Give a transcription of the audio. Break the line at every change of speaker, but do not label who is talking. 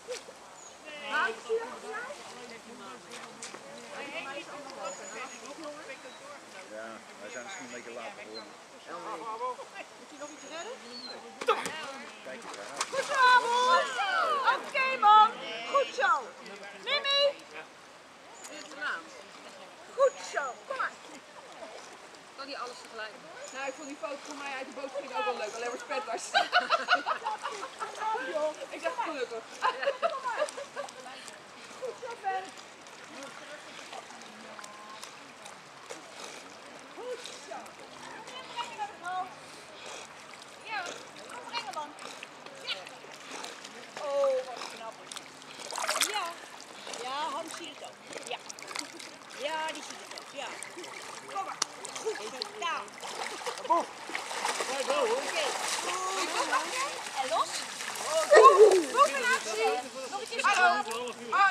Ja, wij zijn misschien een beetje laat begonnen.
Moet je nog iets redden?
Kijk eens aan.
Goed zo, Amos! Oké, man! Goed zo! Mimi! Goed zo, kom maar!
Kan die alles tegelijk?
Nou, ik vond die foto van mij uit de boot ging ook wel leuk, alleen maar spetters. Ik zeg gelukkig. Kom maar! Goed zo, Ben! Goed zo! Brengen naar de bal! Ja, kom brengen, man! Ja! Oh, wat knap! Ja! Ja, Hans ziet het ook. Ja. Ja, die ziet het ook. Ja. Kom maar. Goed gedaan. Oké. En los. Combinatie. Nog een keer zo.